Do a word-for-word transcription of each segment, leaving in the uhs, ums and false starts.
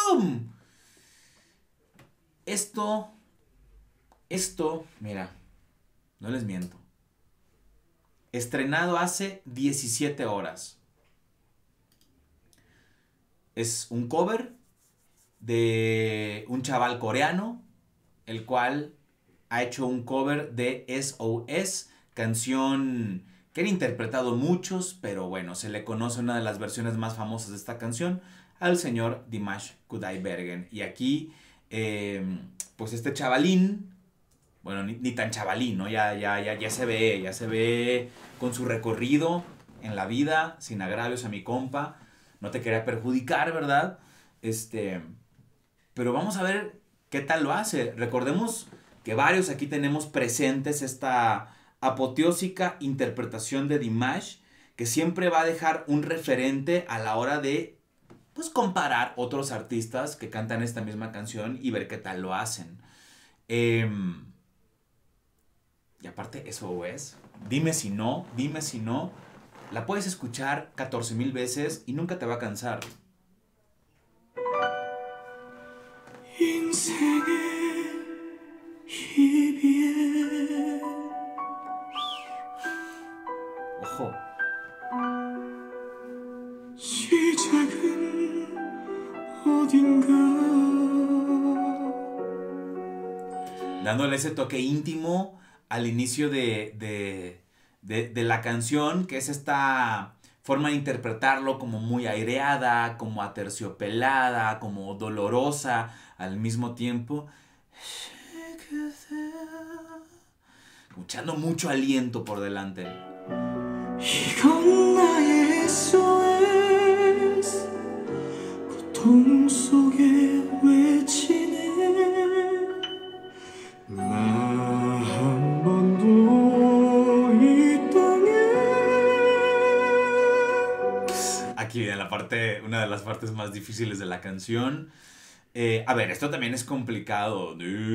¡Pum! Esto, esto, mira, no les miento. Estrenado hace diecisiete horas. Es un cover de un chaval coreano, el cual ha hecho un cover de S O S, canción que han interpretado muchos, pero bueno, se le conoce una de las versiones más famosas de esta canción al señor Dimash Kudaibergen. Y aquí, eh, pues este chavalín, bueno, ni, ni tan chavalín, ¿no? Ya, ya, ya, ya se ve, ya se ve con su recorrido en la vida, sin agravios a mi compa. No te quería perjudicar, ¿verdad? Este, pero vamos a ver qué tal lo hace. Recordemos que varios aquí tenemos presentes esta apoteósica interpretación de Dimash, que siempre va a dejar un referente a la hora de, pues, comparar otros artistas que cantan esta misma canción y ver qué tal lo hacen. Eh, y aparte, eso es. Dime si no, dime si no. La puedes escuchar catorce mil veces y nunca te va a cansar. Ojo. Dándole ese toque íntimo al inicio de, de, de, de la canción, que es esta forma de interpretarlo como muy aireada, como aterciopelada, como dolorosa al mismo tiempo. Escuchando mucho aliento por delante. Aquí viene la parte, una de las partes más difíciles de la canción. Eh, a ver, esto también es complicado.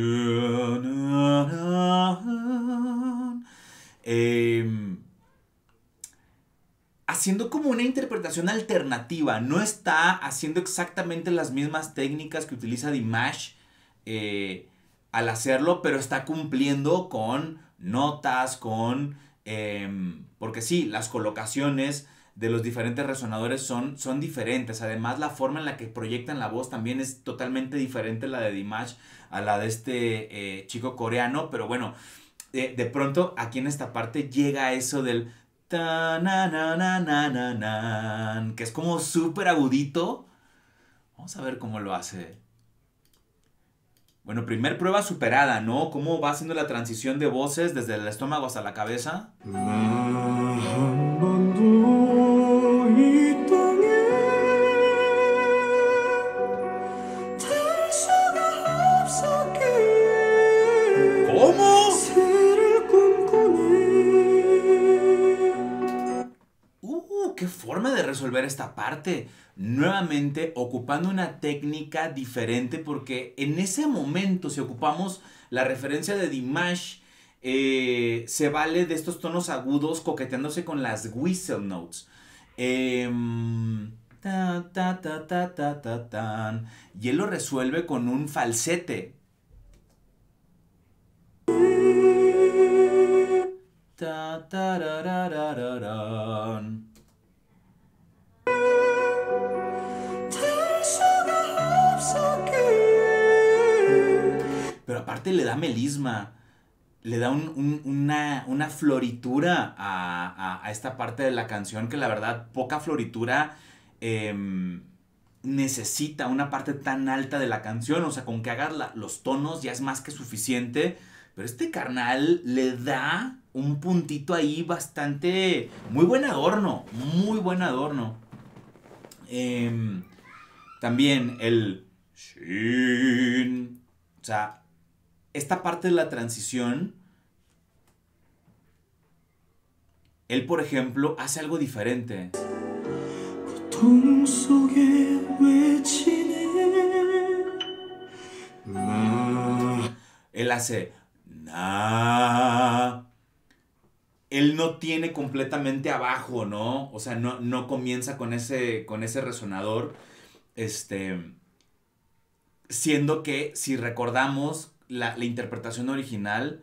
Eh, haciendo como una interpretación alternativa. No está haciendo exactamente las mismas técnicas que utiliza Dimash eh, al hacerlo, pero está cumpliendo con notas, con... Eh, porque sí, las colocaciones de los diferentes resonadores son, son diferentes. Además, la forma en la que proyectan la voz también es totalmente diferente la de Dimash a la de este eh, chico coreano. Pero bueno, de, de pronto aquí en esta parte llega eso del... Ta, na, na, na, na, na, na, que es como súper agudito. Vamos a ver cómo lo hace. Bueno, primer prueba superada, ¿no? Cómo va haciendo la transición de voces desde el estómago hasta la cabeza. ¿Cómo? Uh, qué forma de resolver esta parte. Nuevamente ocupando una técnica diferente, porque en ese momento, si ocupamos la referencia de Dimash, eh, se vale de estos tonos agudos coqueteándose con las whistle notes. Eh, ta, ta, ta, ta, ta, ta, tan. Y él lo resuelve con un falsete. Ta, ta, ra, ra, ra, ra, ran. Pero aparte le da melisma, le da un, un, una, una floritura a, a, a esta parte de la canción que la verdad poca floritura eh, necesita una parte tan alta de la canción. O sea, con que hagas la, los tonos ya es más que suficiente. Pero este carnal le da un puntito ahí bastante... Muy buen adorno, muy buen adorno. Eh, también el... Shin. O sea, esta parte de la transición, él, por ejemplo, hace algo diferente. Él hace... Na. Él no tiene completamente abajo, ¿no? O sea, no, no comienza con ese, con ese resonador. Este... siendo que si recordamos la, la interpretación original,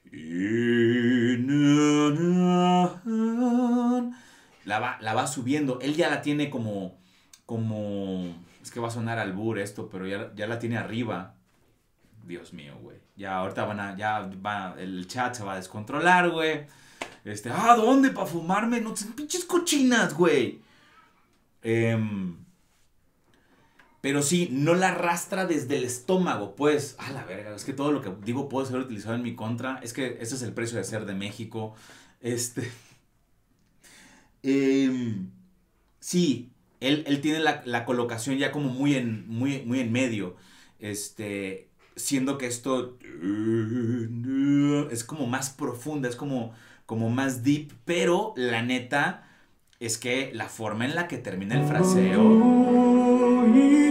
la va, la va subiendo. Él ya la tiene como, como, es que va a sonar albur esto, pero ya, ya la tiene arriba. Dios mío, güey. Ya ahorita van a, ya va, el chat se va a descontrolar, güey. Este, ah, ¿dónde? Para fumarme, no, pinches cochinas, güey. Eh, pero sí, no la arrastra desde el estómago, pues. A la verga, es que todo lo que digo puede ser utilizado en mi contra. Es que ese es el precio de ser de México. Este. Eh, sí, él, él tiene la, la colocación ya como muy en, muy, muy en medio. Este. Siendo que esto es como más profunda, es como, como más deep, pero la neta es que la forma en la que termina el fraseo,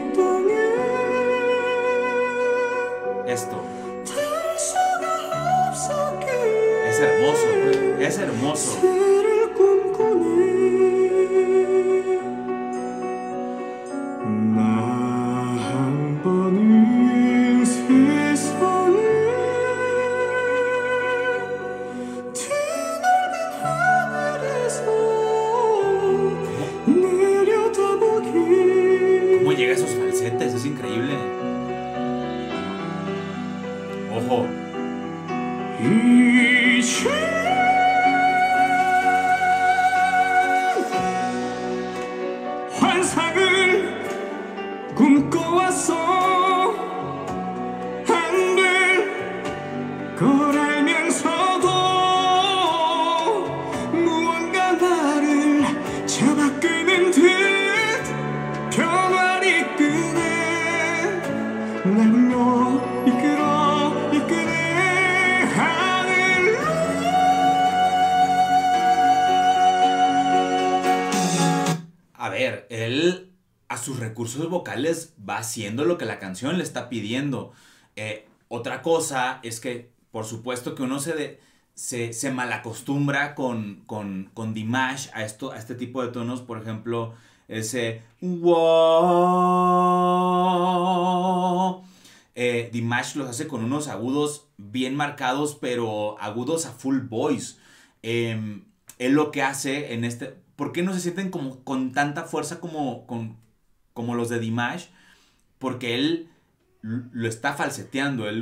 esto, es hermoso, es hermoso. ¿Cómo llega a esos falsetes? Es increíble. Ojo. A ver, él a sus recursos vocales va haciendo lo que la canción le está pidiendo. Eh, otra cosa es que, por supuesto que uno se, de, se, se malacostumbra con, con, con Dimash a, esto, a este tipo de tonos. Por ejemplo, ese wow. Eh, Dimash los hace con unos agudos bien marcados, pero agudos a full voice. Eh, él lo que hace en este... ¿Por qué no se sienten como con tanta fuerza como, con, como los de Dimash? Porque él lo está falseteando, el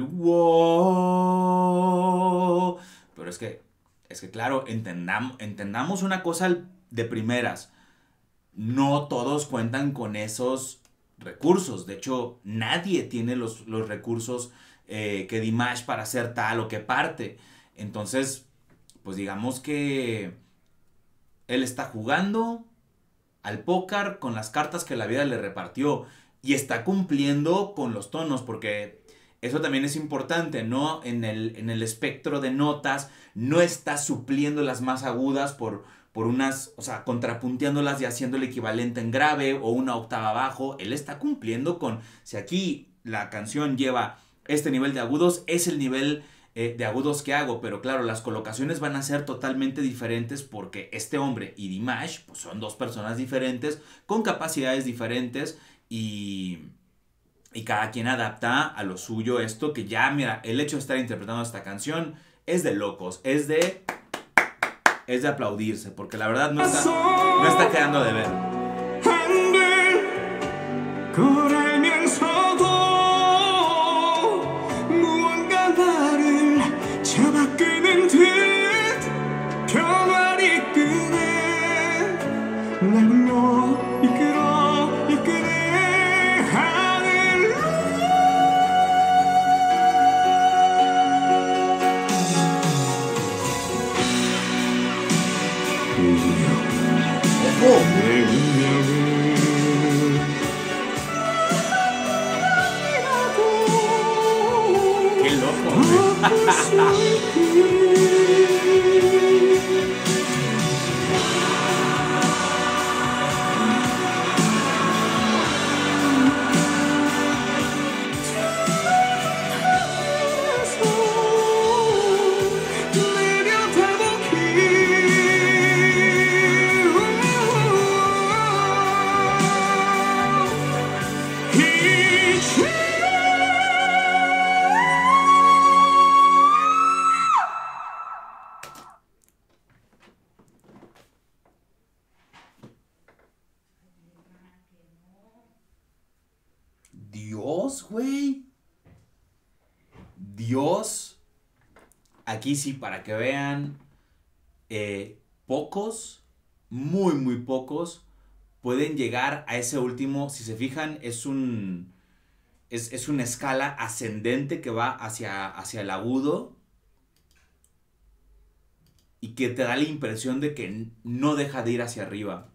wow. Pero es que, es que claro, entendamos, entendamos una cosa de primeras. No todos cuentan con esos recursos. De hecho, nadie tiene los, los recursos eh, que Dimash para hacer tal o que parte. Entonces, pues digamos que él está jugando al póker con las cartas que la vida le repartió y está cumpliendo con los tonos, porque eso también es importante, ¿no? En el, en el espectro de notas no está supliendo las más agudas por, por unas, o sea, contrapunteándolas y haciendo el equivalente en grave o una octava abajo. Él está cumpliendo con, si aquí la canción lleva este nivel de agudos, es el nivel eh, de agudos que hago, pero claro, las colocaciones van a ser totalmente diferentes porque este hombre y Dimash pues son dos personas diferentes, con capacidades diferentes y, y cada quien adapta a lo suyo esto que ya, mira, el hecho de estar interpretando esta canción es de locos, es de, es de aplaudirse, porque la verdad no está, no está quedando de ver. ¡Qué loco! Dios, güey. Dios. Aquí sí, para que vean, eh, pocos, muy, muy pocos, pueden llegar a ese último. Si se fijan, es un... Es, es una escala ascendente que va hacia, hacia el agudo. Y que te da la impresión de que no deja de ir hacia arriba.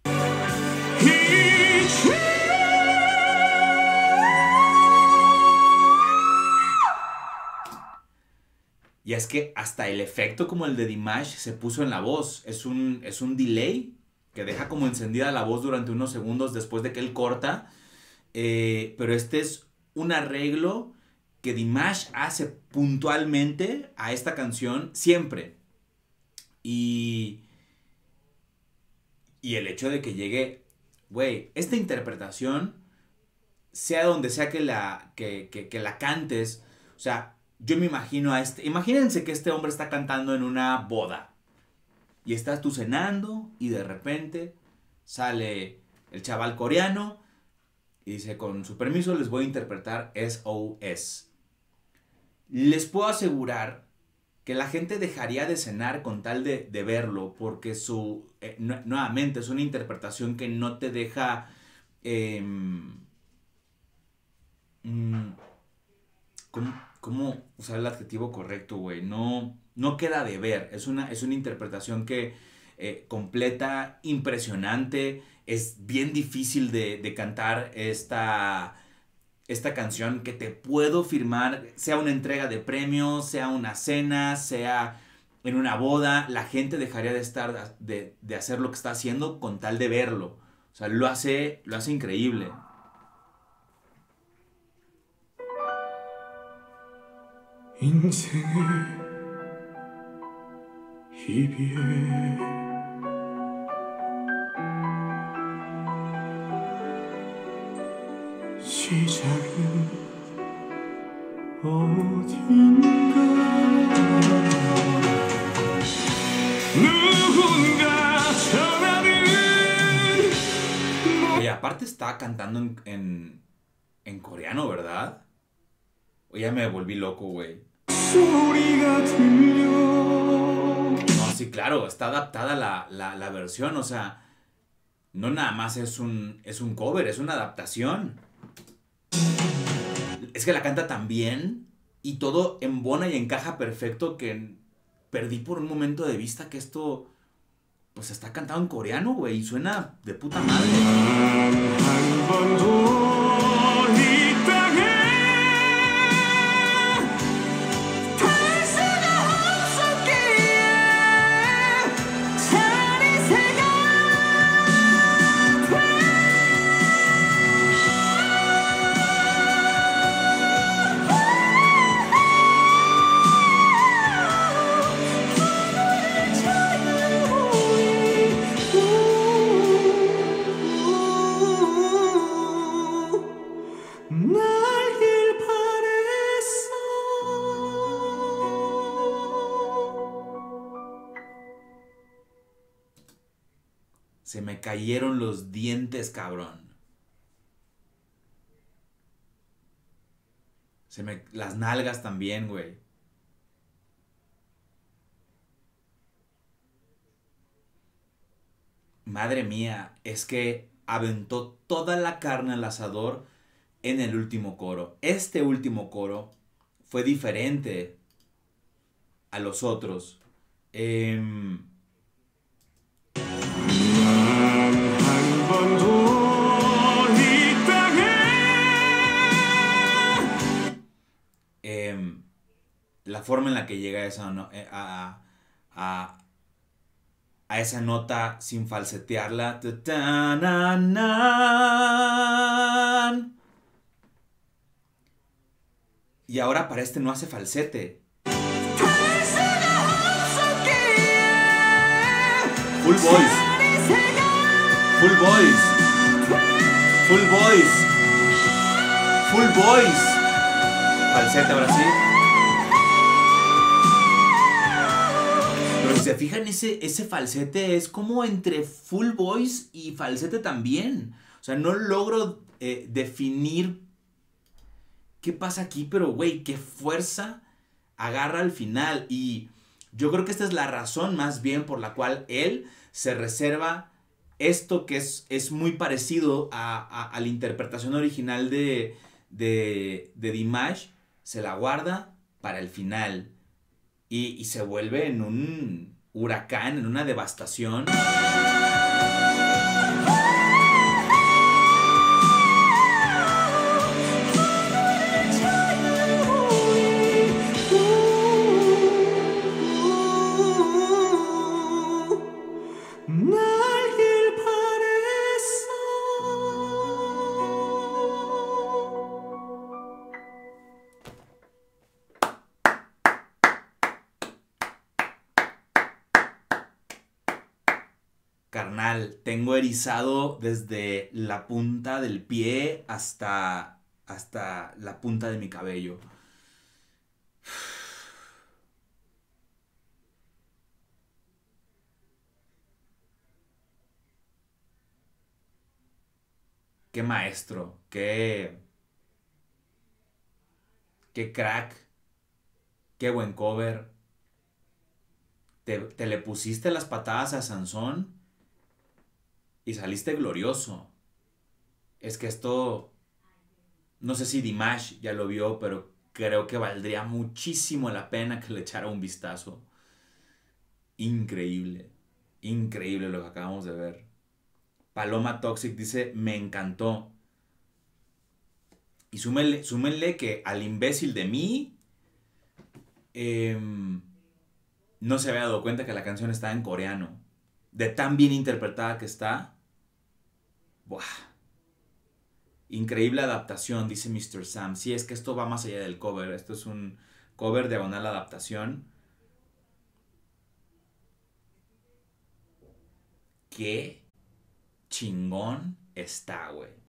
Y es que hasta el efecto como el de Dimash se puso en la voz. Es un, es un delay que deja como encendida la voz durante unos segundos después de que él corta. Eh, pero este es un arreglo que Dimash hace puntualmente a esta canción siempre. Y, y el hecho de que llegue, güey, esta interpretación, sea donde sea que la, que, que, que la cantes, o sea, yo me imagino a este, imagínense que este hombre está cantando en una boda. Y estás tú cenando y de repente sale el chaval coreano y dice, con su permiso les voy a interpretar S O S. Les puedo asegurar que la gente dejaría de cenar con tal de, de verlo, porque su, eh, nu- nuevamente, es una interpretación que no te deja, eh, mm, ¿cómo, cómo usar el adjetivo correcto, güey? No, no queda de ver, es una, es una interpretación que eh, completa, impresionante, es bien difícil de, de cantar esta esta canción que te puedo firmar, sea una entrega de premios, sea una cena, sea en una boda, la gente dejaría de estar, de, de hacer lo que está haciendo con tal de verlo. O sea, lo hace, lo hace increíble. 인생의 희비에 시작은 어딘가 누군가 전하는 Oye, aparte está cantando en, en, en coreano, ¿verdad? Oye, ya me volví loco, güey. 소리가 들려 No, sí, claro, está adaptada la, la, la versión, o sea, no nada más es un, es un cover, es una adaptación. Es que la canta tan bien y todo embona y encaja perfecto que perdí por un momento de vista que esto pues está cantado en coreano, güey, y suena de puta madre. 한 번도 이 땅에 닿을 수가 없었기에 자리새가 날길 바랬어. Se me cayeron los dientes, cabrón. Se me... Las nalgas también, güey. Madre mía, es que aventó toda la carne al asador en el último coro. Este último coro fue diferente a los otros. Em, 한 번도 이 땅에 em, la forma en la que llega a esa, no- eh, a, a- a esa nota sin falsetearla. Ta- ta- na- nan. Y ahora para este no hace falsete. 닿을 수가 없었기에 Full voice. 자리새가 Full voice. Full voice. Full voice. Falsete ahora sí. Pero si se fijan, ese, ese falsete es como entre full voice y falsete también. O sea, no logro eh, definir ¿qué pasa aquí? Pero, güey, qué fuerza agarra al final. Y yo creo que esta es la razón más bien por la cual él se reserva esto que es, es muy parecido a, a, a la interpretación original de, de, de Dimash. Se la guarda para el final. Y, y se vuelve en un huracán, en una devastación. 날길 바랬어. Carnal, tengo erizado desde la punta del pie hasta, hasta la punta de mi cabello. Qué maestro, qué, qué crack, qué buen cover. Te, te le pusiste las patadas a Sansón y saliste glorioso. Es que esto, no sé si Dimash ya lo vio, pero creo que valdría muchísimo la pena que le echara un vistazo. Increíble, increíble lo que acabamos de ver. Paloma Toxic dice, me encantó. Y súmenle, súmenle que al imbécil de mí em, no se había dado cuenta que la canción estaba en coreano. De tan bien interpretada que está. Buah. Increíble adaptación, dice mister Sam. Sí, es que esto va más allá del cover. Esto es un cover diagonal adaptación. Qué chingón está, güey.